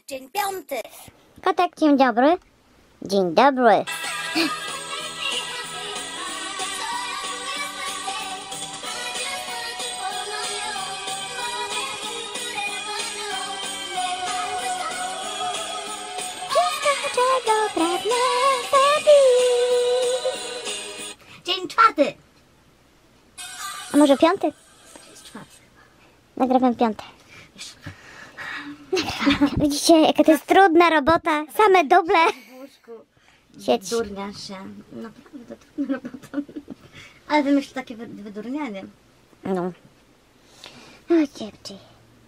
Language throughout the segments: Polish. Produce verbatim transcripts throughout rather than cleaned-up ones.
Dzień piąty. Kotek, dzień dobry. Dzień dobry. Wszystko, czego pragnę zrobić. Dzień czwarty. A może piąty? To jest czwarty. Nagrywam piąty. Widzicie, jaka to jest trudna robota. Same duble. W łóżku Sieć. wydurnia się. Naprawdę trudna robota. Ale wymyśl takie wy- wydurnianie. No. O, dziewczy.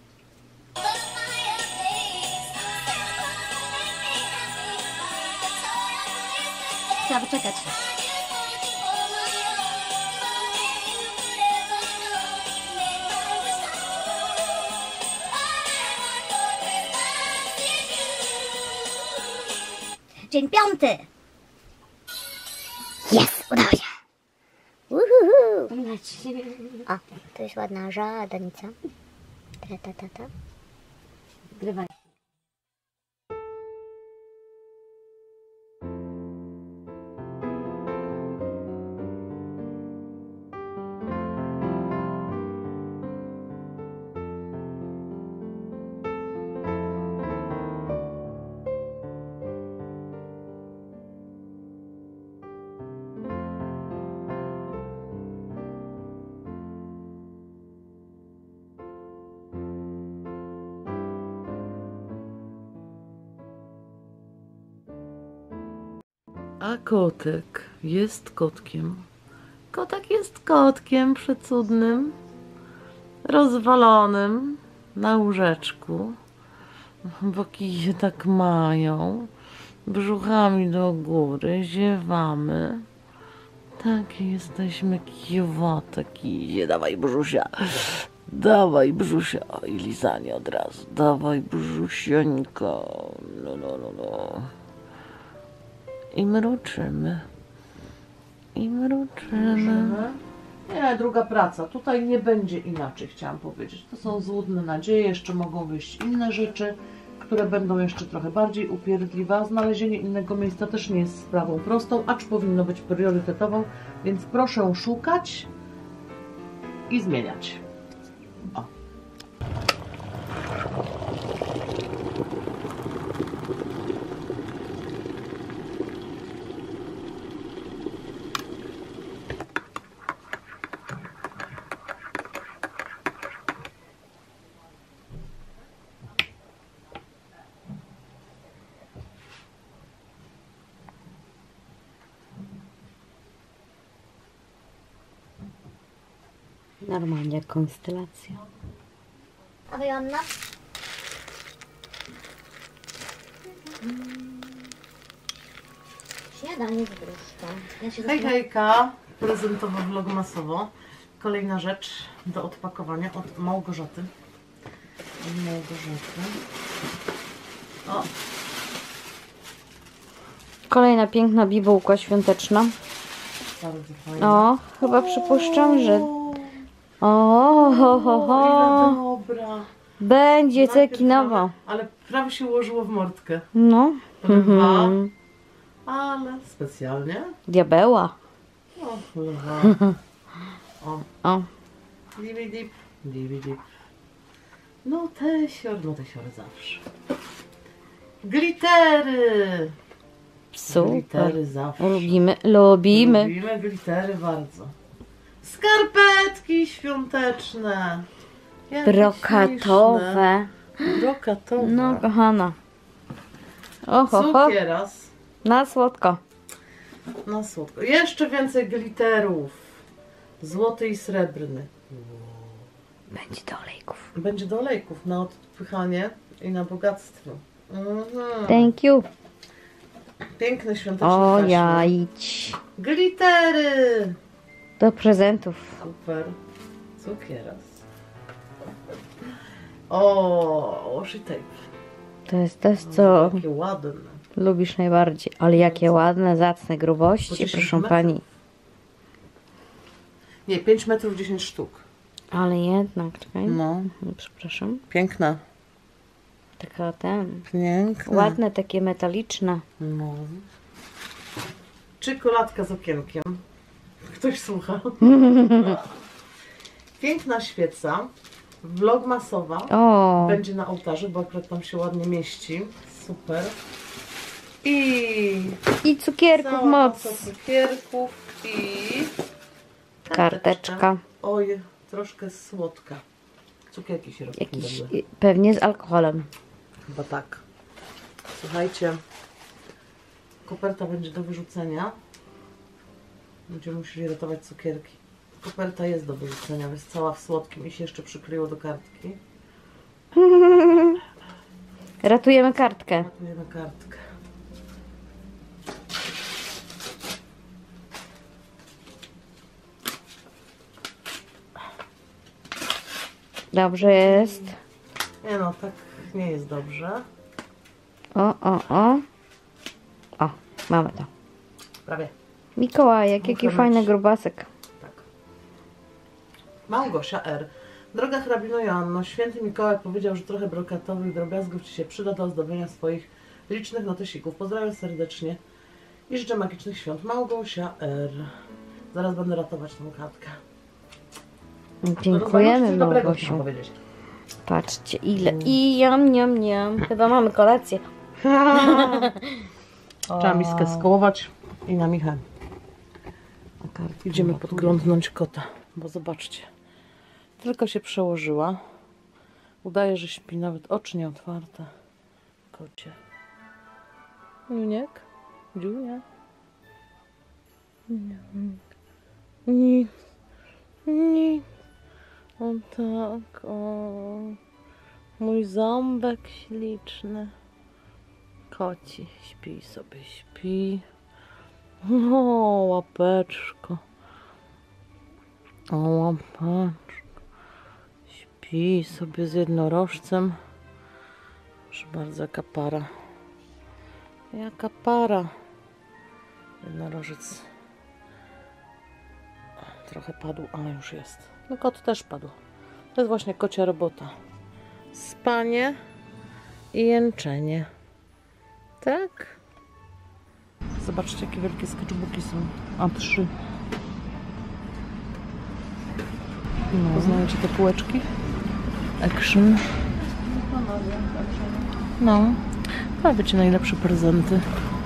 Trzeba poczekać. Dzień piąty. Jest, udało się. Uhuhu. Leci. O, to jest ładna żadanica. Ta, ta, ta, ta. Grywaj. A kotek jest kotkiem. Kotek jest kotkiem przecudnym, rozwalonym na łóżeczku. Boki je tak mają, brzuchami do góry, ziewamy. Takie jesteśmy kijowote, kizie. Dawaj brzusia, dawaj brzusia. I lizanie od razu. Dawaj brzusiońko. No, no, no, no. I mruczymy. I mruczymy. Nie, druga praca. Tutaj nie będzie inaczej, chciałam powiedzieć. To są złudne nadzieje. Jeszcze mogą wyjść inne rzeczy, które będą jeszcze trochę bardziej upierdliwe. Znalezienie innego miejsca też nie jest sprawą prostą, acz powinno być priorytetową, więc proszę szukać i zmieniać. O. Normalnie jak konstelacja. A wy, Joanna? Śniadanie z gruszką. Ja się Hej, zastanawiam- hejka, prezentowo vlogmasowo. Kolejna rzecz do odpakowania od Małgorzaty. Od Małgorzaty. O, Kolejna piękna bibułka świąteczna. bardzo fajnie. O, chyba przypuszczam, że... O, ho, ho, O, ho. ile dobra. Będzie Najpierw cekinowo. prawie- Ale prawie się ułożyło w mordkę. No. Potem dwa, Mhm. ale specjalnie. Diabeła. O, lewa. O, O. dibi dip, dibi dip. No tesior, no tesior zawsze. Glittery. Super. Glittery zawsze. Lubimy, lubimy. Lubimy glittery bardzo. Skarpetki świąteczne. Jakie Brokatowe. śliczne. Brokatowe. No, kochana. Oho, ho. Cukieras. Na słodko. Na słodko. Jeszcze więcej glitterów. Złoty i srebrny. Będzie do olejków. Będzie do olejków na odpychanie i na bogactwo. Mhm. Thank you. Piękne świąteczne O, taśmy. jajć. Glittery. Do prezentów. Super. Cukieras. O, washi tape. To jest to, co Jakie ładne. lubisz najbardziej. Ale jakie ładne, zacne grubości, dziesięć proszę metrów. pani. Nie, pięć metrów dziesięć sztuk. Ale jednak, czekaj. No. Przepraszam. Piękna. Taka ten. Piękne. Ładne, takie metaliczne. No. Czekoladka z okienkiem. Ktoś słucha. Piękna świeca. Vlogmasowa. O, Będzie na ołtarzu, bo akurat tam się ładnie mieści. Super. I i cukierków cała moc. masa cukierków i Karteczka. Oj, troszkę słodka. Cukierki się robią. Jakiś, pewnie z alkoholem. Chyba tak. Słuchajcie, koperta będzie do wyrzucenia. Będziemy musieli ratować cukierki. Koperta jest do wyrzucenia, jest cała w słodkim i się jeszcze przykleiło do kartki. Ratujemy kartkę. Ratujemy kartkę. Dobrze jest. Nie no, tak nie jest dobrze. O, o, o. O, mamy to. Prawie. Mikołajek, Muszę jaki mieć. fajny grubasek. Tak. Małgosia R. Droga hrabino Joanno, święty Mikołaj powiedział, że trochę brokatowych drobiazgów Ci się przyda do ozdobienia swoich licznych notesików. Pozdrawiam serdecznie i życzę magicznych świąt. Małgosia R. Zaraz będę ratować tą kartkę. Dziękujemy, Dobrego Małgosiu. chciałam powiedzieć. Patrzcie, ile. I jam, jam, jam. Chyba mamy kolację. Trzeba miskę skołować i na Michę. Idziemy podglądnąć kota, bo zobaczcie. Tylko się przełożyła. Udaje, że śpi, nawet oczy nie otwarte. Kocie. Juniek? Dziunia? Nie. Nie. O tak, o. Mój ząbek śliczny. Koci, śpi sobie, śpi. O, łapeczko. O, łapeczko. Śpi sobie z jednorożcem. Proszę bardzo, jaka para. Jaka para. Jednorożec trochę padł, ale już jest. No kot też padł. To jest właśnie kocia robota. Spanie i jęczenie. Tak? Zobaczcie, jakie wielkie sketchbooki są. A trzy. No. Poznajecie te półeczki? Action. No. To wiecie, najlepsze prezenty.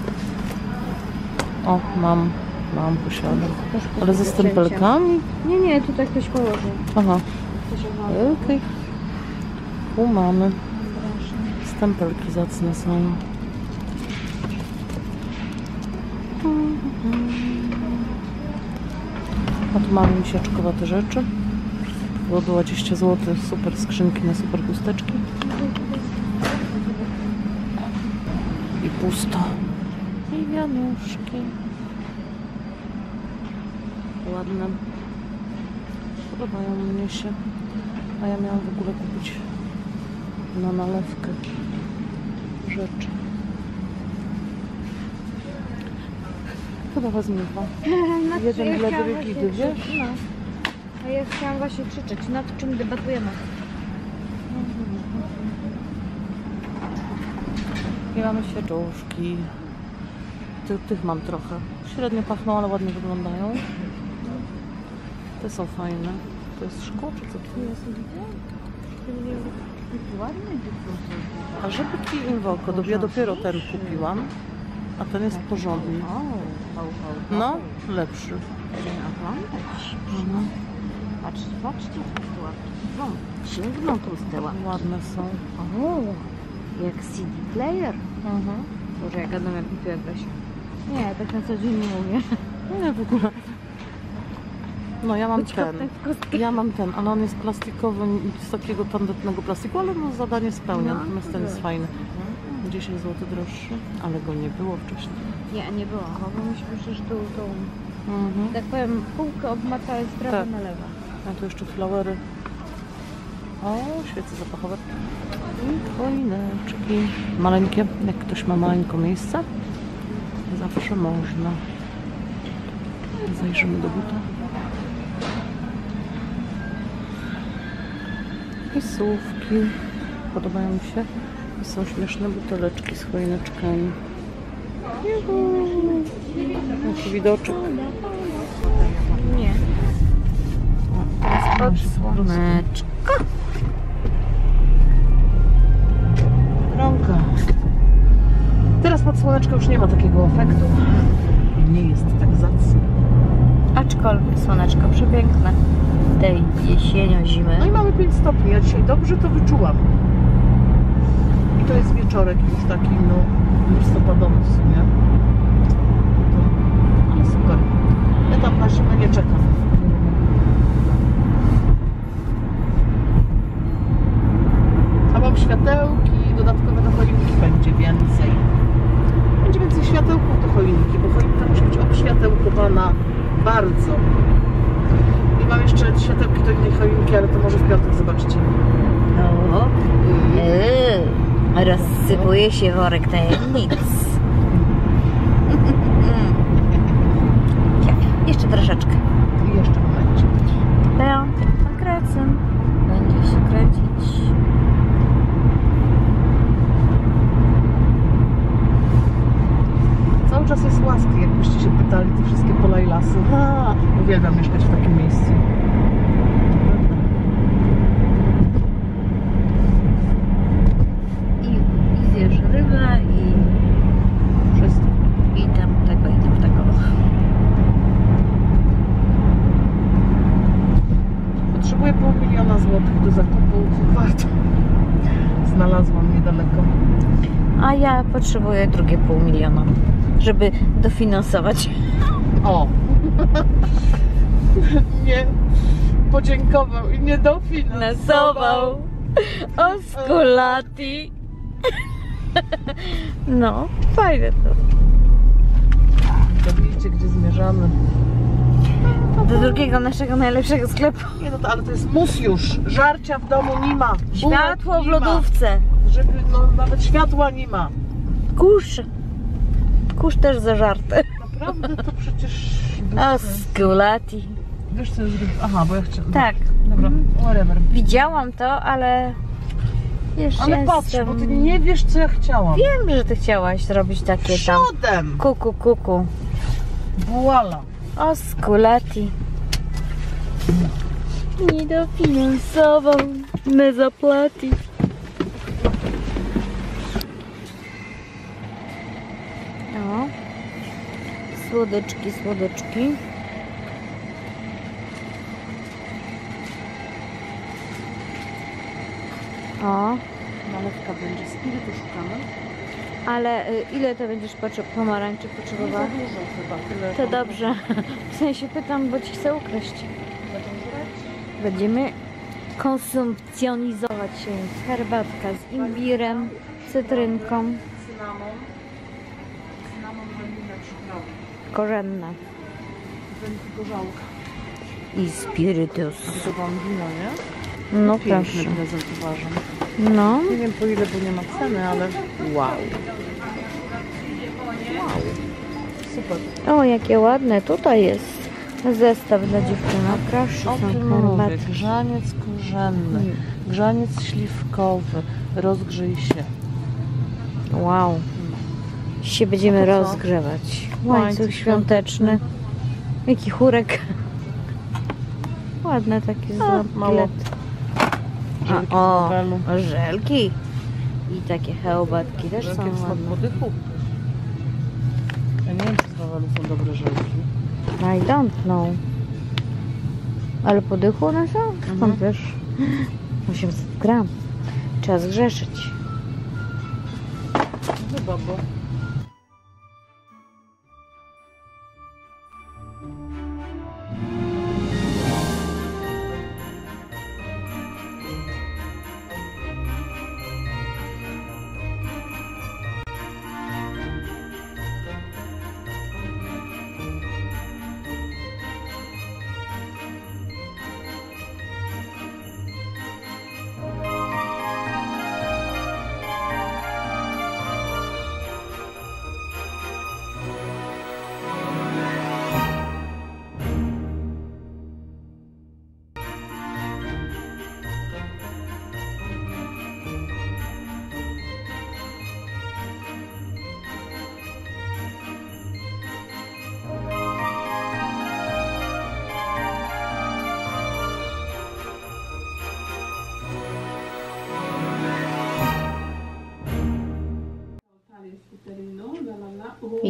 O, mam. Mam, posiadam. Ale ze stempelkami? Nie, nie, tutaj ktoś położył. Aha. Okej. Tu mamy. Stempelki zacne są. A tu mamy misiaczkowate rzeczy. Było dwadzieścia złotych. Super skrzynki na super chusteczki. I pusto. I wianuszki. Ładne. Podobają mnie się. A ja miałam w ogóle kupić na nalewkę rzeczy. Chyba wezmę dwa. Jeden dla drugiego, wiesz? No. A ja chciałam właśnie krzyczeć, nad czym debatujemy. I mamy świeczuszki. Ty, tych mam trochę. Średnio pachną, ale ładnie wyglądają. Te są fajne. To jest szkło, czy co to jest? A żeby kij im w oko, ja dopiero ten kupiłam. A ten jest porządny. No, lepszy. Mhm. Patrzcie, patrzcie, no, sięgną tą steła. Ładne są. O, jak C D player. Mhm. Boże, jak gadam, jak kupiła Grasia. Nie, tak na co dzień nie umiem. Nie, w ogóle. No ja mam ten. Ja mam ten, ale on jest plastikowy, z takiego tandetnego plastiku, ale no zadanie spełnia, natomiast ten jest fajny. dziesięć złotych droższy, ale go nie było wcześniej. Nie, nie było, bo myśmy przecież tu tą, Mhm. tak powiem, półkę obmatali z prawa Tak. na lewo. A tu jeszcze flowery. O, świece zapachowe. I choineczki. Maleńkie, jak ktoś ma maleńko miejsce, zawsze można. Zajrzymy do buta. I słówki. Podobają mi się. Są śmieszne buteleczki z choineczkami. Jaki widoczek. Nie. Teraz pod słoneczko. Rąka. Teraz pod słoneczko już nie ma takiego efektu. Nie jest tak zacny. Aczkolwiek słoneczko przepiękne tej jesienio-zimy. No i mamy pięć stopni. Ja dzisiaj dobrze to wyczułam. I to jest wieczorek już taki, no, listopadowy w sumie. To, ale super. Ja tam na zimę nie czekam. A mam światełki, dodatkowe do choinki będzie więcej. Będzie więcej światełków do choinki, bo choinka musi być obświatełkowana bardzo. I mam jeszcze światełki do innej choinki, ale to może w piątek zobaczycie. O, yy, rozsypuje się worek tajemnic. Jeszcze troszeczkę. I jeszcze momencie. Piątek na krecem będzie się kręcić. Cały czas jest łaski, jakbyście się pytali, te wszystkie pola i lasy. Ha, uwielbiam mieszkać w takim miejscu. I, i zjesz rybę i, Wszystko. i tam tego, i tam tego. Potrzebuję pół miliona złotych do zakupu. Warto. Znalazłam niedaleko. A ja potrzebuję drugie pół miliona, żeby dofinansować. O! Nie podziękował i nie dofinansował. Osculati. No, fajne to. To widzicie, gdzie zmierzamy. Do drugiego naszego najlepszego sklepu. Nie no, to, ale to jest mus już. Żarcia w domu nie ma. Światło Bułek w nie ma. lodówce. Żeby, no, nawet światła nie ma. Kurz. Kurz też zażarty. Naprawdę to przecież... Osculati. Wiesz co jest... Aha, bo ja chciałam... Tak. Dobra, whatever. Widziałam to, ale... Jeszcze Ale patrz, jestem... bo ty nie wiesz, co ja chciałam. Wiem, że ty chciałaś zrobić takie tam... Przodem! Kuku, kuku. Voila! Osculati. Nie dofinansował. Nie zapłaci. O. Słodyczki, słodyczki. O. Nalewka będzie, spirytu szukamy. Ale y, ile to będziesz potrze- pomarańczy Nie za potrzebowała? dużo chyba, tyle. To dobrze. W sensie pytam, bo ci chcę ukraść. Będziemy konsumpcjonizować się. Herbatka z imbirem, cytrynką, Cynamon. Cynamon, wędlinę, przyprawy. korzenna Gorzałka. i spirytus. To wam wino, nie? No Piękny proszę. prezent uważam. No. Nie wiem po ile, bo nie ma ceny, ale wow. Wow. Super. O, jakie ładne. Tutaj jest zestaw dla dziewczynek. Proszę, O są tym mówię. herbaty. Grzaniec korzenny, grzaniec śliwkowy. Rozgrzyj się. Wow. Się będziemy A to co? rozgrzewać. Łańcuch Łańcuch świąteczny. Jaki chórek. Ładne takie z mało. bilet. Żelki A, o, z Wawelu. żelki. I takie hełbatki też są Żelki w smak ładne. podychu. Ja nie wiem, czy z Wawelu są dobre żelki. I don't know. Ale po dychu one są? Skąd Mhm. wiesz? osiemset gram. Trzeba zgrzeszyć. Chyba, bo...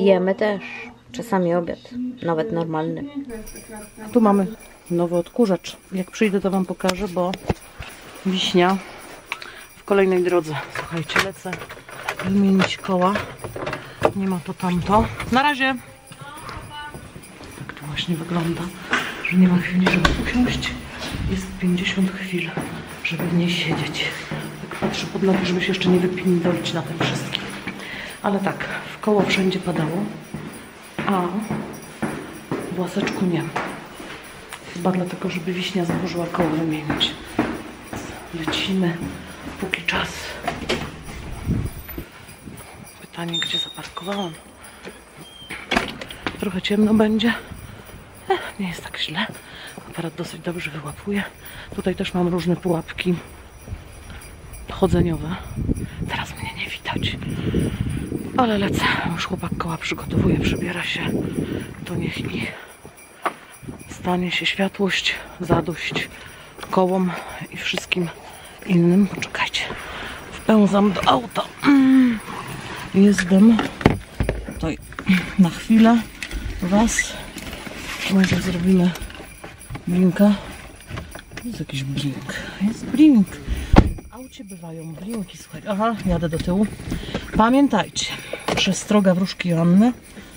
Jemy też. Czasami obiad. Nawet normalny. Tu mamy nowy odkurzacz. Jak przyjdę, to wam pokażę, bo Wiśnia w kolejnej drodze. Słuchajcie, lecę wymienić koła. Nie ma to tamto. Na razie. Tak to właśnie wygląda, że nie ma chwili, żeby usiąść. Jest pięćdziesiąt chwil, żeby w niej siedzieć. Tak patrzę pod nogi, żeby się jeszcze nie wypindolić na tym wszystkim. Ale tak, w koło wszędzie padało, a w łaseczku nie. Chyba dlatego, żeby Wiśnia zdążyła koło wymienić. Lecimy, póki czas. Pytanie, gdzie zaparkowałam. Trochę ciemno będzie. Ech, nie jest tak źle. Aparat dosyć dobrze wyłapuje. Tutaj też mam różne pułapki chodzeniowe. Teraz mnie nie widać. Ale lecę. Już chłopak koła przygotowuje, przebiera się. To niech i stanie się światłość, zadość kołom i wszystkim innym. Poczekajcie. Wpędzam do auta. Jestem tutaj na chwilę was. Może zrobimy blinka. Jest jakiś blink. Jest blink. W aucie bywają blinki, słuchajcie. Aha, jadę do tyłu. Pamiętajcie, przestroga wróżki Joanny.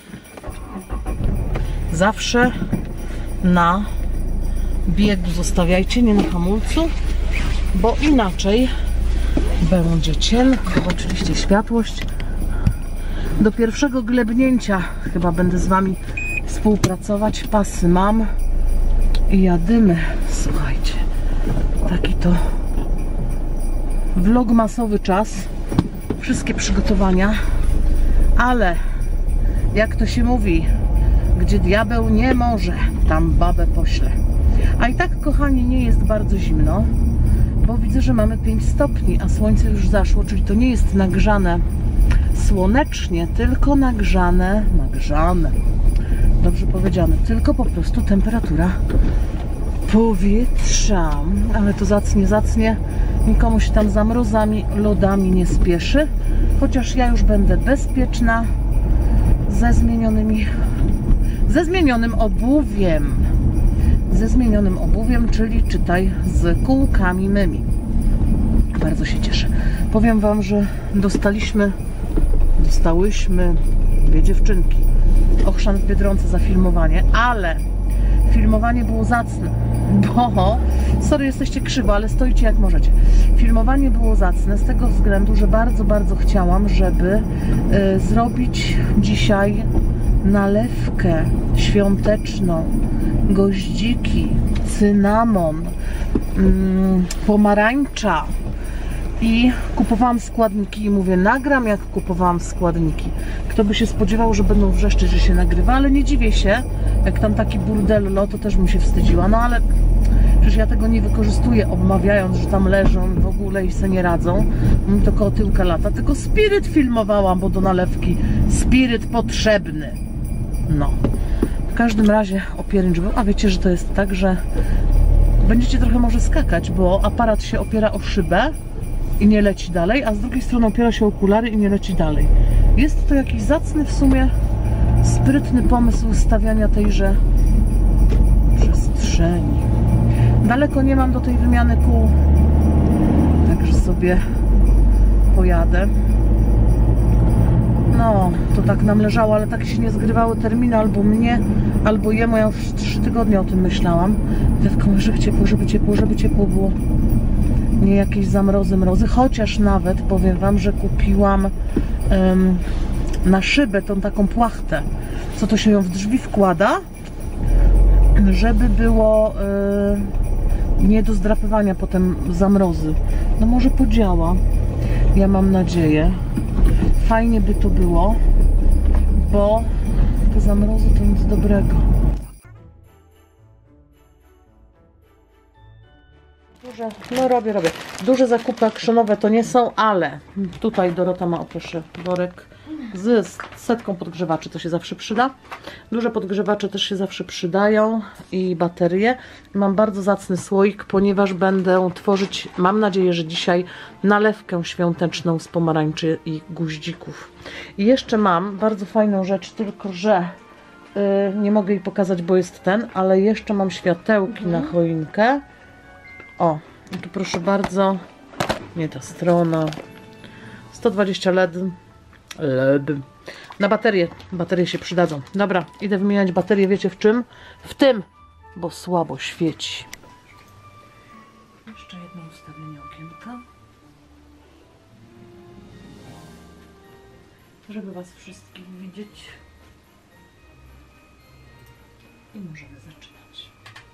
Zawsze na biegu zostawiajcie, nie na hamulcu, bo inaczej będzie cienko. Oczywiście światłość. Do pierwszego glebnięcia chyba będę z wami współpracować. Pasy mam i jadymy. Słuchajcie, taki to vlogmasowy czas. Wszystkie przygotowania, ale jak to się mówi, gdzie diabeł nie może, tam babę pośle. A i tak, kochani, nie jest bardzo zimno, bo widzę, że mamy pięć stopni, a słońce już zaszło, czyli to nie jest nagrzane słonecznie, tylko nagrzane, nagrzane, dobrze powiedziane, tylko po prostu temperatura powietrza. Ale to zacnie, zacnie, nikomu się tam za mrozami, lodami nie spieszy, chociaż ja już będę bezpieczna ze zmienionymi, ze zmienionym obuwiem, ze zmienionym obuwiem, czyli czytaj z kółkami mymi. Bardzo się cieszę. Powiem wam, że dostaliśmy Dostałyśmy dwie dziewczynki ochrzan w Biedronce za filmowanie, ale filmowanie było zacne, bo, sorry, jesteście krzywo, ale stoicie jak możecie. Filmowanie było zacne z tego względu, że bardzo, bardzo chciałam, żeby y, zrobić dzisiaj nalewkę świąteczną, goździki, cynamon, mm, pomarańcza. I kupowałam składniki i mówię, nagram jak kupowałam składniki. Kto by się spodziewał, że będą wrzeszczeć, że się nagrywa, ale nie dziwię się, jak tam taki burdello, to też bym się wstydziła. No ale przecież ja tego nie wykorzystuję, obmawiając, że tam leżą w ogóle i se nie radzą. Mi to koło tyłka lata, tylko spiryt filmowałam, bo do nalewki spiryt potrzebny. No, w każdym razie opiernicz był, a wiecie, że to jest tak, że będziecie trochę może skakać, bo aparat się opiera o szybę i nie leci dalej, a z drugiej strony opiera się o okulary i nie leci dalej. Jest to jakiś zacny w sumie, sprytny pomysł stawiania tejże przestrzeni. Daleko nie mam do tej wymiany kół, także sobie pojadę. No, to tak nam leżało, ale tak się nie zgrywały terminy, albo mnie, albo jemu. Ja już trzy tygodnie o tym myślałam. Tylko żeby ciepło, żeby ciepło, żeby ciepło było. Nie jakieś zamrozy, mrozy, chociaż nawet powiem wam, że kupiłam um, na szybę tą taką płachtę, co to się ją w drzwi wkłada, żeby było y, nie do zdrapywania potem zamrozy. No może podziała, ja mam nadzieję. Fajnie by to było, bo te zamrozy to nic dobrego. duże, no robię, robię. Duże zakupy akrzonowe to nie są, ale tutaj Dorota ma, o proszę, worek z setką podgrzewaczy, to się zawsze przyda. Duże podgrzewacze też się zawsze przydają i baterie. Mam bardzo zacny słoik, ponieważ będę tworzyć, mam nadzieję, że dzisiaj nalewkę świąteczną z pomarańczy i guździków. I jeszcze mam bardzo fajną rzecz, tylko że yy, nie mogę jej pokazać, bo jest ten, ale jeszcze mam światełki mhm. na choinkę. O, tu proszę bardzo, nie ta strona, sto dwadzieścia L E D. L E D. Na baterie. Baterie się przydadzą. Dobra, idę wymieniać baterię. Wiecie w czym? W tym, bo słabo świeci. Jeszcze jedno ustawienie okienka. Żeby Was wszystkich widzieć. I możemy zaczynać.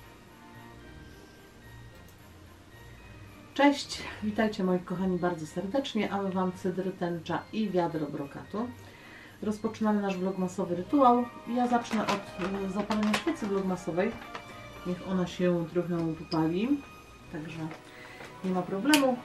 Cześć, witajcie moi kochani bardzo serdecznie, a my Wam cydr, tęcza i wiadro brokatu. Rozpoczynamy nasz vlogmasowy rytuał. Ja zacznę od zapalenia świecy vlogmasowej. Niech ona się trochę popali, także nie ma problemu.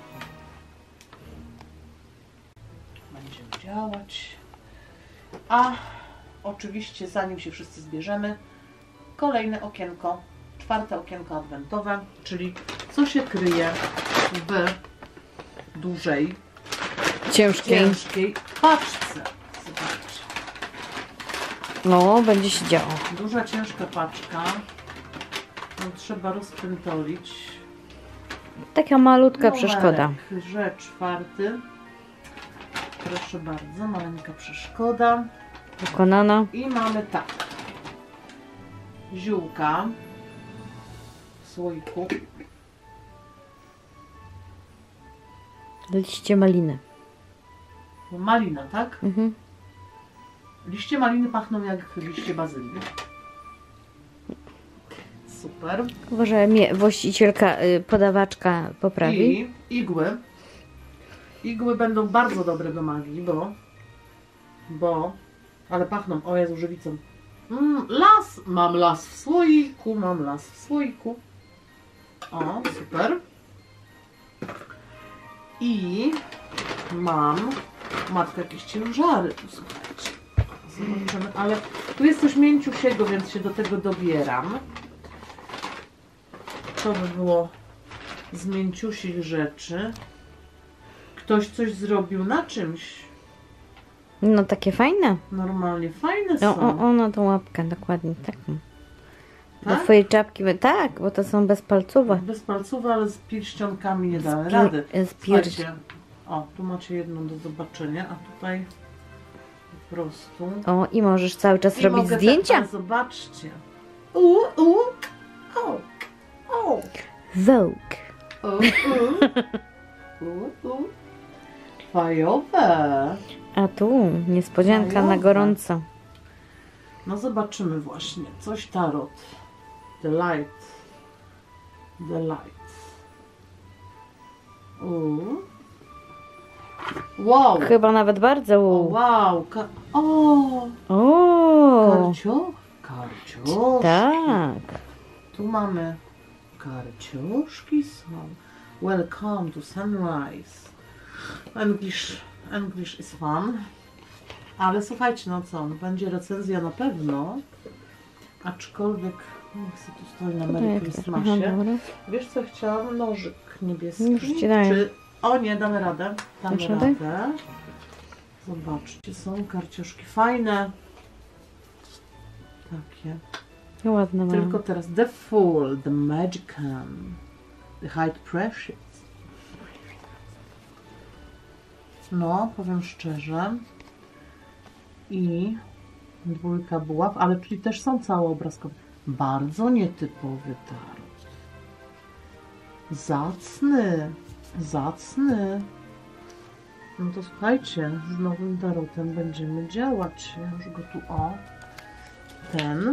Będziemy działać. A oczywiście zanim się wszyscy zbierzemy, kolejne okienko, czwarte okienko adwentowe, czyli co się kryje w dużej, Ciężkiej. ciężkiej paczce. Zobaczcie. No, będzie się działo. Duża, ciężka paczka. No, trzeba rozpętolić. Taka malutka Numerek, przeszkoda. że czwarty. Proszę bardzo, maleńka przeszkoda. Wykonana. I mamy tak. Ziółka w słoiku. Liście maliny. Malina, tak? Mhm. Liście maliny pachną jak liście bazylii. Super. Może mnie właścicielka, y, podawaczka poprawi. I igły. Igły będą bardzo dobre do magii, bo... Bo... Ale pachną, o Jezu, żywicą. Mm, las! Mam las w słoiku, mam las w słoiku. O, super. I mam... Matko, jakieś ciężary. Słuchajcie. Zobaczymy, ale tu jest coś mięciusiego, więc się do tego dobieram. To by było z mięciusich rzeczy. Ktoś coś zrobił na czymś. No takie fajne. Normalnie fajne No, są. o, o, no tą łapkę, dokładnie taką. Do Tak? twojej czapki, tak, bo to są bezpalcowe. Bez palców, ale z pierścionkami nie dałem Z rady. piór- z Słuchajcie, o, tu macie jedną do zobaczenia, a tutaj po prostu... O, i możesz cały czas I robić mogę zdjęcia. Tak, zobaczcie. U, u, o, o, Vogue. u, u, u, u. Fajowe. A tu niespodzianka Fajowe. na gorąco. No zobaczymy właśnie. Coś tarot. The light. The light. Uuu. Wow. Chyba nawet bardzo. O, wow. Ka o. O, Karcio? Karcioszki. tak. Tu mamy karcioszki są. Welcome to sunrise. English, English is fun. Ale słuchajcie, no co, będzie recenzja na pewno. Aczkolwiek, niech sobie tu stoi na Merry Christmasie. Wiesz co, chciałam? Nożyk niebieski. Już ci daję. Czy... O nie, damy radę. Damy Dasz radę? radę. Zobaczcie, są karcioszki fajne. Takie. No ładne mają. Tylko teraz The Fool, The Magician, The High Precious. No, powiem szczerze. I dwójka buław, ale czyli też są całoobrazkowe. Bardzo nietypowy tarot. Zacny, zacny. No to słuchajcie, z nowym tarotem będziemy działać. Ja już go tu, o, ten.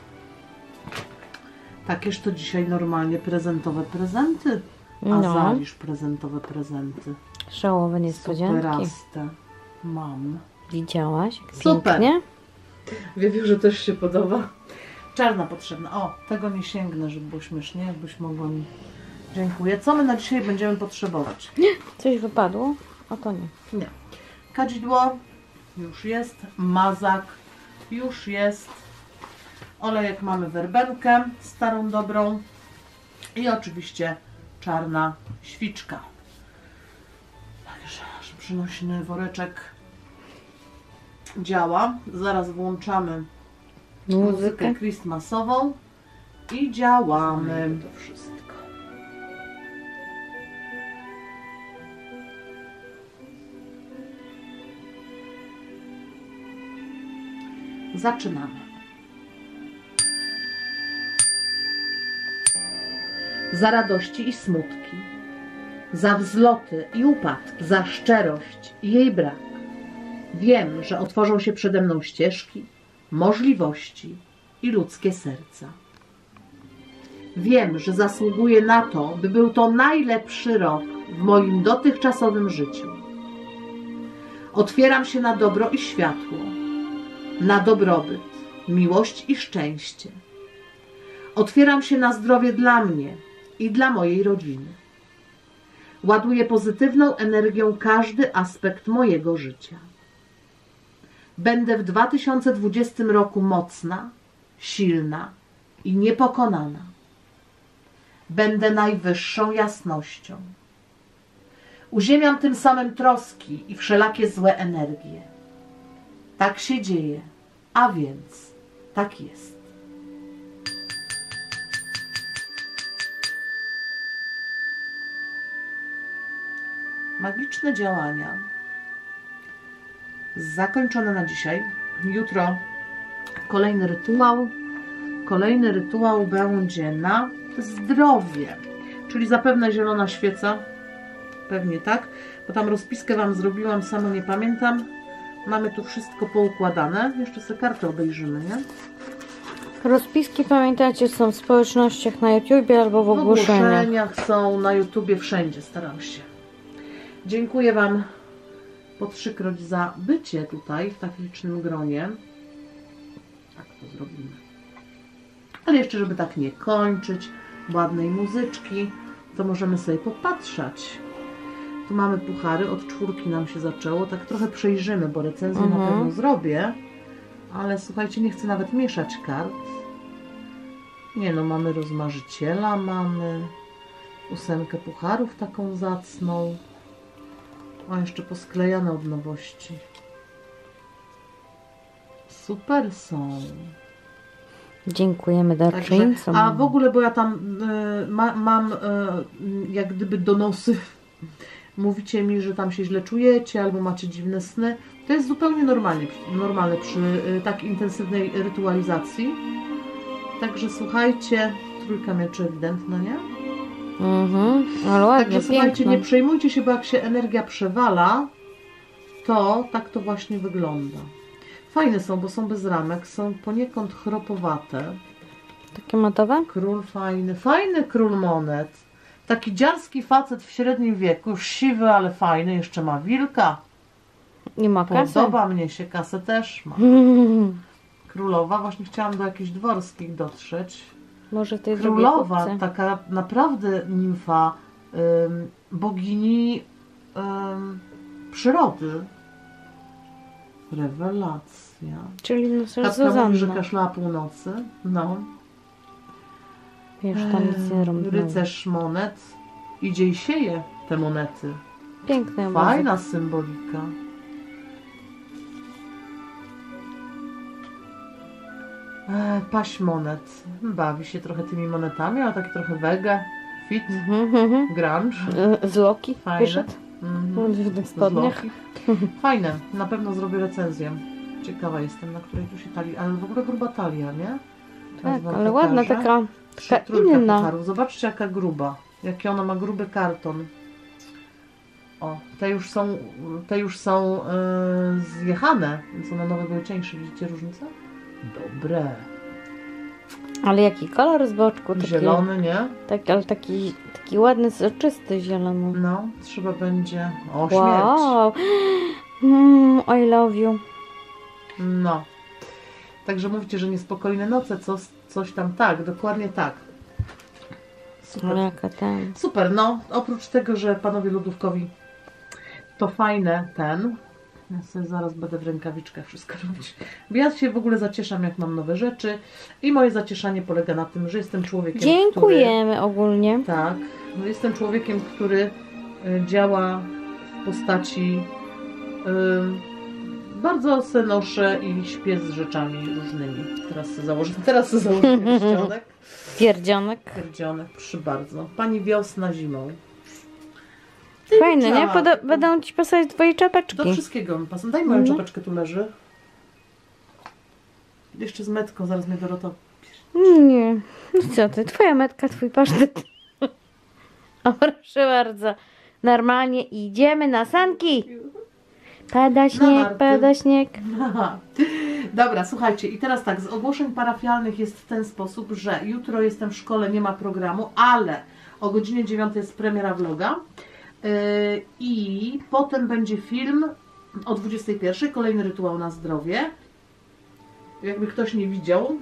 Takież to dzisiaj normalnie prezentowe prezenty. A No. zalisz prezentowe prezenty. Szałowe niespodzianki. Superaste. Mam. Widziałaś? Jak Super. pięknie? Wiem, że też się podoba. Czarna potrzebna. O, tego nie sięgnę, żeby było śmiesznie, jakbyś mogła mi Dziękuję. Co my na dzisiaj będziemy potrzebować? Coś wypadło? A to nie. Nie. Kadzidło już jest, mazak już jest, olejek mamy werbenkę, starą dobrą i oczywiście czarna świczka. Także nasz przynośny woreczek działa. Zaraz włączamy muzykę Muzykę. Christmasową i działamy. To wszystko. Zaczynamy. Za radości i smutki, za wzloty i upadki, za szczerość i jej brak. Wiem, że otworzą się przede mną ścieżki, możliwości i ludzkie serca. Wiem, że zasługuję na to, by był to najlepszy rok w moim dotychczasowym życiu. Otwieram się na dobro i światło, na dobrobyt, miłość i szczęście. Otwieram się na zdrowie dla mnie i dla mojej rodziny. Ładuję pozytywną energią każdy aspekt mojego życia. Będę w dwa tysiące dwudziestym roku mocna, silna i niepokonana. Będę najwyższą jasnością. Uziemiam tym samym troski i wszelakie złe energie. Tak się dzieje, a więc tak jest. Magiczne działania zakończone na dzisiaj. Jutro kolejny rytuał. Kolejny rytuał będzie na zdrowie, czyli zapewne zielona świeca. Pewnie tak, bo tam rozpiskę Wam zrobiłam, samo nie pamiętam. Mamy tu wszystko poukładane. Jeszcze sobie kartę obejrzymy, nie? Rozpiski, pamiętajcie, są w społecznościach na YouTubie albo w W ogłoszeniach. ogłoszeniach są na YouTubie, wszędzie staram się. Dziękuję Wam po trzykroć za bycie tutaj w tak licznym gronie. Tak to zrobimy. Ale jeszcze, żeby tak nie kończyć, ładnej muzyczki, to możemy sobie popatrzeć. Tu mamy puchary, od czwórki nam się zaczęło. Tak trochę przejrzymy, bo recenzję Mhm. na pewno zrobię. Ale słuchajcie, nie chcę nawet mieszać kart. Nie no, mamy rozmarzyciela, mamy ósemkę pucharów taką zacną. O, jeszcze posklejane od nowości. Super są. Dziękujemy Także, darczyńcom. a w ogóle, bo ja tam y, ma, mam y, jak gdyby donosy. Mówicie mi, że tam się źle czujecie albo macie dziwne sny. To jest zupełnie normalnie, normalne przy y, tak intensywnej rytualizacji. Także słuchajcie, trójka mieczy ewidentna, nie? Mhm, ale ładnie, Także słuchajcie, pięknie. nie przejmujcie się, bo jak się energia przewala, to tak to właśnie wygląda. Fajne są, bo są bez ramek, są poniekąd chropowate. Takie matowe? Król fajny, fajny król monet. Taki dziarski facet w średnim wieku, już siwy, ale fajny, jeszcze ma wilka. Nie ma kasy? Podoba mnie się, kasę też ma. Królowa, właśnie chciałam do jakichś dworskich dotrzeć. Może w tej drugiej Królowa, kupce. taka naprawdę nimfa, ym, bogini ym, przyrody. Rewelacja. Czyli no też Katka mówi, że Zuzanna. kaszlała północy. No. Wiesz, tam nic nie robią. Rycerz monet. Idzie i sieje te monety. Piękne obrazy. Fajna symbolika. E, paść monet. Bawi się trochę tymi monetami, ale taki trochę wege, fit, Mhm, mhm. grunge. E, Z Loki Fajne. wyszedł? Mhm. W tych Z spodniach. Loki. Fajne. Na pewno zrobię recenzję. Ciekawa jestem, na której tu się talii. Ale w ogóle gruba talia, nie? Teraz Tak, wam ale ładna, pokażę. taka, Trzy- taka trójka inna. pucharów. Zobaczcie, jaka gruba. Jaki ona ma gruby karton. O, te już są, te już są yy, zjechane, więc one nowe były cieńsze. Widzicie różnicę? Dobre. Ale jaki kolor z boczku. Taki, Zielony, nie? Tak, ale taki, taki ładny, soczysty zielony. No, trzeba będzie... O, śmierć. Wow. Mm, I love you. No. Także mówicie, że niespokojne noce, co, coś tam tak, dokładnie tak. Super. Jaka tam. Super, no oprócz tego, że panowie lodówkowi to fajne ten. Ja sobie zaraz będę w rękawiczkach wszystko robić. Bo ja się w ogóle zacieszam, jak mam nowe rzeczy. I moje zacieszanie polega na tym, że jestem człowiekiem, Dziękujemy który, ogólnie. tak, no jestem człowiekiem, który y, działa w postaci y, bardzo se noszę i śpię z rzeczami różnymi. Teraz sobie założę, teraz sobie założę pierścionek. Pierdzionek. Pierdzionek, proszę bardzo. Pani wiosna zimą. Fajne, nie? Działa. Poda będą ci pasować twoje czapeczki. Do wszystkiego mi pasuje. Daj moją No. czapeczkę, tu leży. Jeszcze z metką, zaraz mnie Dorota... Nie. No co ty? Twoja metka, twój pasztet. O, proszę bardzo. Normalnie idziemy na sanki. Pada śnieg, narty. pada śnieg. Aha. Dobra, słuchajcie, i teraz tak, z ogłoszeń parafialnych jest w ten sposób, że jutro jestem w szkole, nie ma programu, ale o godzinie dziewiątej jest premiera vloga. Yy, I potem będzie film o dwudziestej pierwszej, kolejny rytuał na zdrowie. Jakby ktoś nie widział.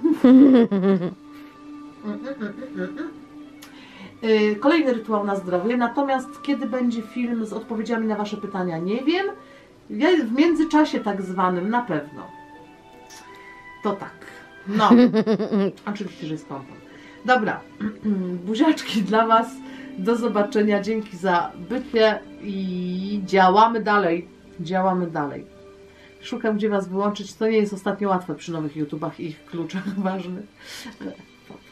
Yy, kolejny rytuał na zdrowie, natomiast kiedy będzie film z odpowiedziami na wasze pytania, nie wiem. Ja w międzyczasie tak zwanym na pewno. To tak. No. Oczywiście, że jest pompon. Dobra. Buziaczki dla was. Do zobaczenia. Dzięki za bycie i działamy dalej. Działamy dalej. Szukam, gdzie was wyłączyć. To nie jest ostatnio łatwe przy nowych YouTubach i ich kluczach ważnych. Ale pa, pa.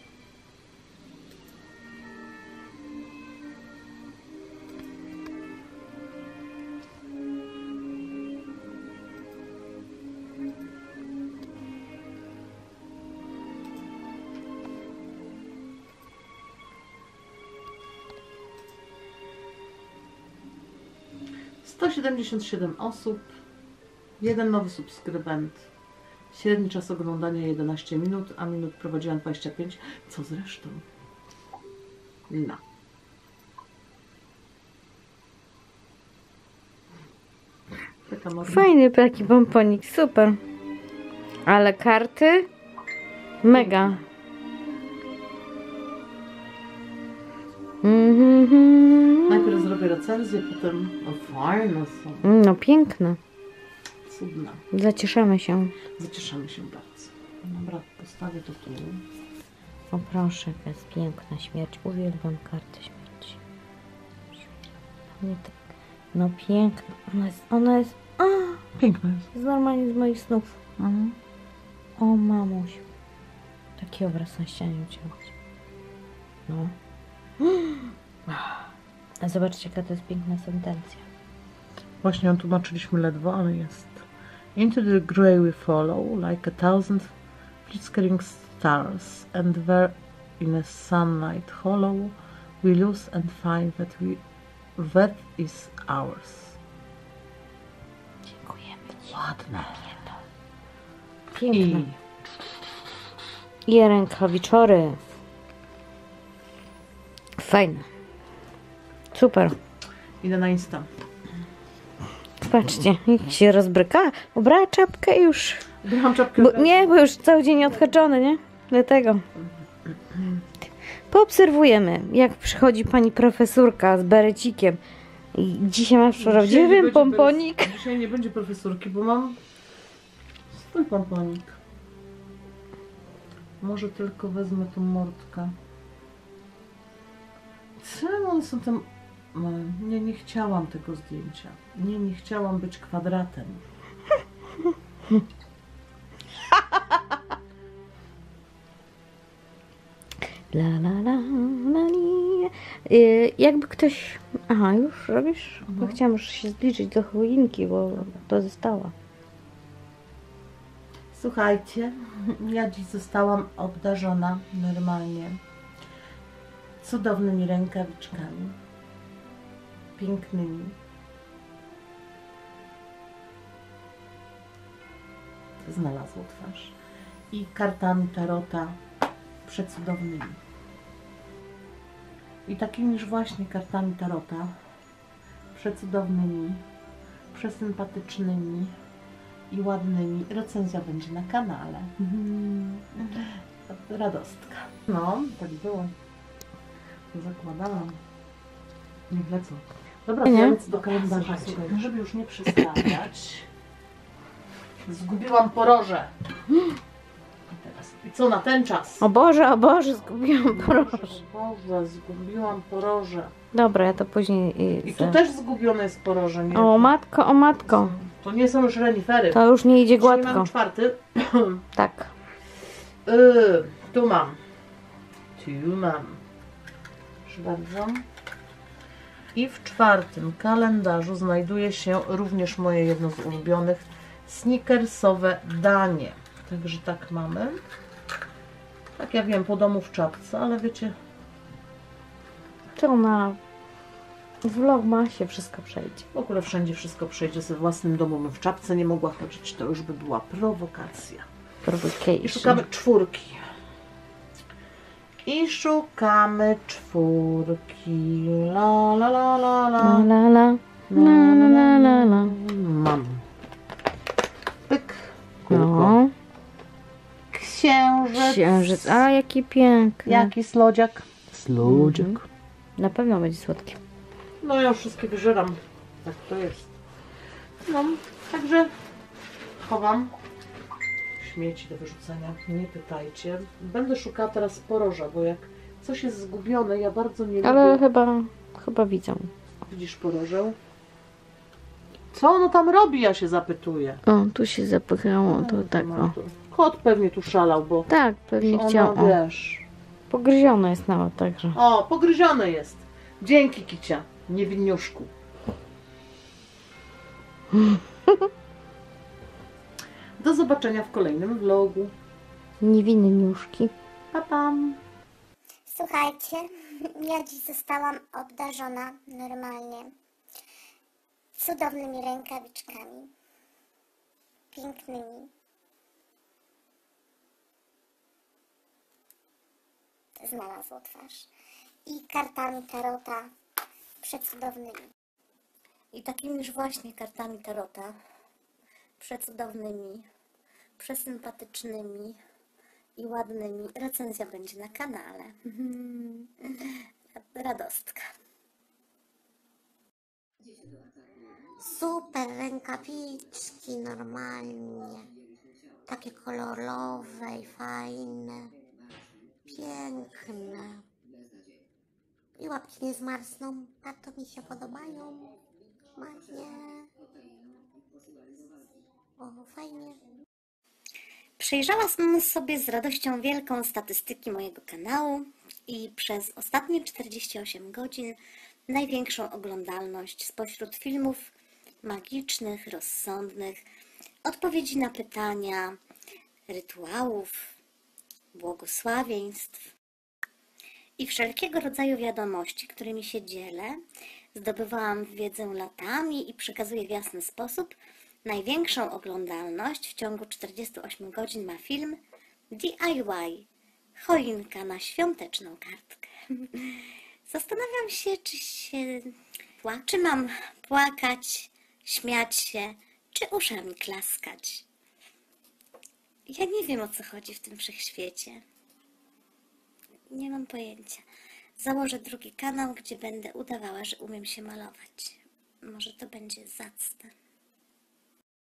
sto siedemdziesiąt siedem osób, jeden nowy subskrybent, średni czas oglądania jedenaście minut, a minut prowadziłam dwadzieścia pięć, co zresztą? No. Taka może... Fajny taki pomponik, super. Ale karty? Mega. Mhm. Najpierw zrobię recenzję, potem... O, fajne są. No piękne. Cudne. Zacieszamy się. Zacieszamy się bardzo. Dobra, postawię to tu. O proszę, jaka jest piękna śmierć. Uwielbiam kartę śmierci. Nie tak. No piękna. Ona jest, ona jest, a, Piękne jest. jest normalnie z moich snów. Mhm. O mamuś. Taki obraz na ścianie uciąć. No. A zobaczcie, jaka to jest piękna sentencja. Właśnie ją tłumaczyliśmy ledwo, ale jest. Into the grey we follow, like a thousand flickering stars, and there in a sunlight hollow we lose and find that we that is ours. Dziękujemy ci. Ładne. Piękna. I I rękawiczory. Fajne. Super. idę na Insta. Patrzcie, jak się rozbryka. Ubrała czapkę i już. Brałam czapkę. Bo, nie, bo już cały dzień odhaczony, nie? Dlatego. Poobserwujemy, jak przychodzi pani profesurka z berecikiem. I dzisiaj masz Dzisiaj nie prawdziwy będzie pomponik. bez- Dzisiaj nie będzie profesorki, bo mam swój pomponik. Może tylko wezmę tą mordkę. Czemu one są tam... No, nie, nie chciałam tego zdjęcia. Nie, nie chciałam być kwadratem. La la la la li. Y, jakby ktoś... Aha, już robisz? Bo Mhm. chciałam już się zbliżyć do choinki, bo to została. Słuchajcie, ja dziś zostałam obdarzona normalnie cudownymi rękawiczkami. Pięknymi. Znalazło twarz. I kartami tarota przecudownymi. I takimiż właśnie kartami tarota przecudownymi, przesympatycznymi i ładnymi. Recenzja będzie na kanale. Mhm. Radostka. No, tak było. Zakładam. Niech lecą. Dobra, Nie? to ja lecę do kalendarza. Słuchaj, żeby już nie przestawiać. Zgubiłam poroże. I teraz. I co na ten czas? O Boże, o Boże, zgubiłam proszę. O Boże, zgubiłam poroże. Dobra, ja to później... y, I z- tu też zgubione jest poroże. Nie? O matko, o matko. To nie są już renifery. To już nie idzie Czyli mamy gładko. czwarty. Tak. Yy, tu mam. Tu mam. Proszę bardzo. I w czwartym kalendarzu znajduje się również moje jedno z ulubionych snickersowe danie. Także tak mamy. Tak, ja wiem, po domu w czapce, ale wiecie, To na vlogmasie wszystko przejdzie. w ogóle wszędzie wszystko przejdzie ze własnym domu. My w czapce nie mogła chodzić, to już by była prowokacja. I Provocation. szukamy czwórki. I szukamy czwórki. La la la la La la. la la. La la la la la. Mam. Pyk. Kółko. No. Księżyc. Księżyc. A jaki piękny. Jaki slodziak? Slodziak. Mhm. Na pewno będzie słodki. No ja już wszystkie wyżeram. Tak to jest. No, także chowam śmieci do wyrzucenia. Nie pytajcie. Będę szukała teraz poroża, bo jak coś jest zgubione, ja bardzo nie Ale lubię. chyba, chyba widzą. Widzisz porożę? Co ono tam robi, ja się zapytuję. O, tu się zapychało, to O, tak o. matko. Kot pewnie tu szalał, bo Tak, pewnie ono, chciał. O, wiesz... pogryzione jest nawet, także. O, pogryzione jest. Dzięki, Kicia, niewinniuszku. Do zobaczenia w kolejnym vlogu. Niewinne niuszki. Pa, pam. Słuchajcie, ja dziś zostałam obdarzona normalnie cudownymi rękawiczkami, pięknymi. Znalazło twarz. I kartami tarota przecudownymi. I takimiż właśnie kartami tarota przecudownymi, przesympatycznymi i ładnymi. Recenzja będzie na kanale. Radostka. Super rękawiczki, normalnie. Takie kolorowe i fajne. Piękne. I łapki nie zmarzną. Bardzo mi się podobają. Ładnie. O, fajnie. Przejrzałam sobie z radością wielką statystyki mojego kanału i przez ostatnie czterdzieści osiem godzin największą oglądalność spośród filmów magicznych, rozsądnych, odpowiedzi na pytania, rytuałów, błogosławieństw i wszelkiego rodzaju wiadomości, którymi się dzielę. Zdobywałam wiedzę latami i przekazuję w jasny sposób. Największą oglądalność w ciągu czterdziestu ośmiu godzin ma film D I Y. Choinka na świąteczną kartkę. Zastanawiam się, czy się... Czy mam płakać, śmiać się, czy uszami klaskać. Ja nie wiem, o co chodzi w tym wszechświecie. Nie mam pojęcia. Założę drugi kanał, gdzie będę udawała, że umiem się malować. Może to będzie zacne.